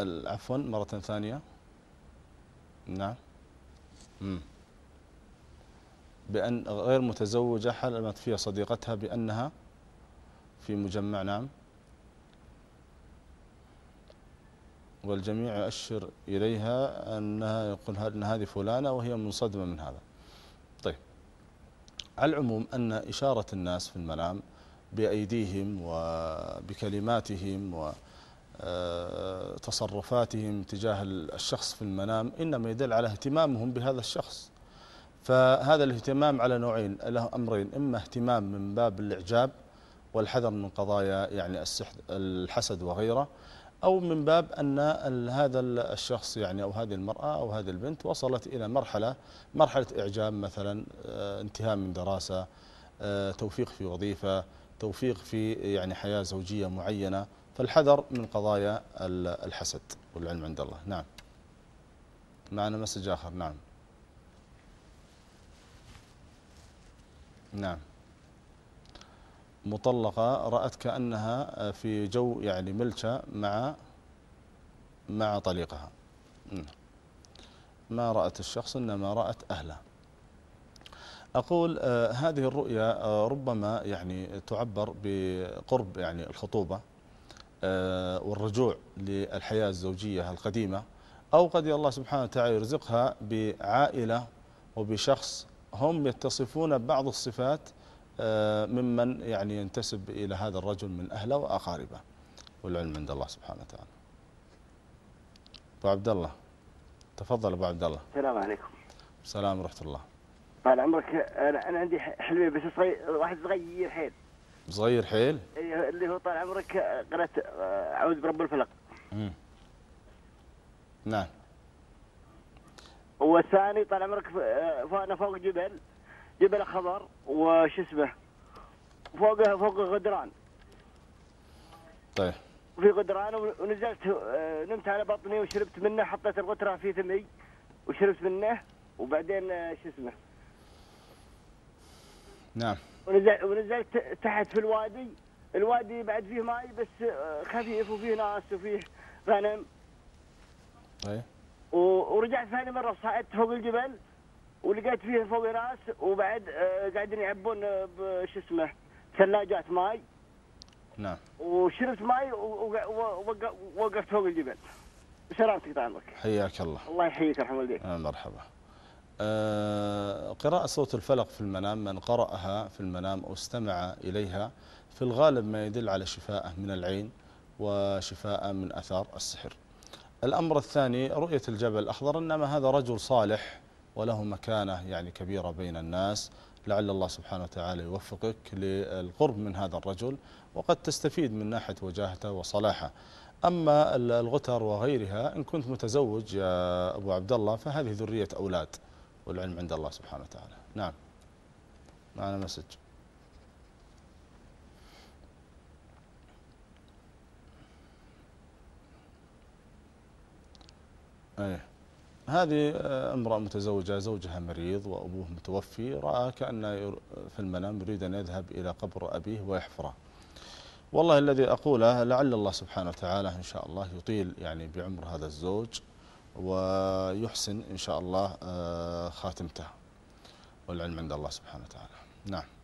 عفوا مرة ثانية. نعم. بأن غير متزوجة حلمت فيها صديقتها بأنها في مجمع. نعم. والجميع يؤشر إليها أنها يقول أن هذه فلانة وهي منصدمة من هذا. طيب، على العموم أن إشارة الناس في المنام بأيديهم وبكلماتهم وتصرفاتهم تجاه الشخص في المنام إنما يدل على اهتمامهم بهذا الشخص. فهذا الاهتمام على نوعين، له أمرين: إما اهتمام من باب الإعجاب والحذر من قضايا يعني الحسد وغيره، أو من باب أن هذا الشخص يعني أو هذه المرأة أو هذه البنت وصلت إلى مرحلة إعجاب مثلا، انتهاء من دراسة، توفيق في وظيفة، توفيق في يعني حياة زوجية معينة، فالحذر من قضايا الحسد والعلم عند الله. نعم. معنا مسج آخر. نعم. نعم. مطلقة رأت كأنها في جو يعني ملشة مع طليقها. ما رأت الشخص إنما رأت أهله. أقول هذه الرؤيا ربما يعني تعبر بقرب يعني الخطوبة والرجوع للحياة الزوجية القديمة، أو قد الله سبحانه وتعالى يرزقها بعائلة وبشخص هم يتصفون ببعض الصفات ممن يعني ينتسب إلى هذا الرجل من أهله وأقاربه، والعلم عند الله سبحانه وتعالى. أبو عبد الله، تفضل أبو عبد الله. السلام عليكم. السلام ورحمة الله. طال عمرك، أنا عندي حلمي بس واحد صغير حيل. صغير حيل؟ اللي هو طال عمرك قرأت أعوذ برب الفلق. نعم. والثاني طال عمرك أنا فوق جبل خضر وش اسمه، فوق غدران. طيب. في غدران ونزلت، نمت على بطني وشربت منه، حطيت الغترة في فمي وشربت منه، وبعدين شو اسمه. نعم. ونزلت تحت في الوادي بعد فيه ماي بس خفيف وفيه ناس وفيه غنم. طيب. ورجعت ثاني مرة صعدت فوق الجبل ولقيت فيه فوق ناس، وبعد قاعدين يعبون بش اسمه ثلاجات ماي. نعم. وشربت ماي ووقفت فوق الجبل. سلامتك طال عمرك. حياك الله. الله يحييك ويرحم والديك. مرحبا. قراءة صوت الفلق في المنام، من قرأها في المنام أو استمع إليها في الغالب ما يدل على شفاءه من العين وشفاء من أثار السحر. الأمر الثاني رؤية الجبل الأخضر، إنما هذا رجل صالح وله مكانة يعني كبيرة بين الناس، لعل الله سبحانه وتعالى يوفقك للقرب من هذا الرجل وقد تستفيد من ناحية وجاهته وصلاحه. أما الغتر وغيرها، إن كنت متزوج يا أبو عبد الله فهذه ذرية أولاد، والعلم عند الله سبحانه وتعالى. نعم. معنا مسج. هذه امرأة متزوجة، زوجها مريض وأبوه متوفي، رأى كأن في المنام يريد أن يذهب إلى قبر أبيه ويحفره. والله الذي أقوله لعل الله سبحانه وتعالى إن شاء الله يطيل يعني بعمر هذا الزوج ويحسن إن شاء الله خاتمته، والعلم عند الله سبحانه وتعالى. نعم.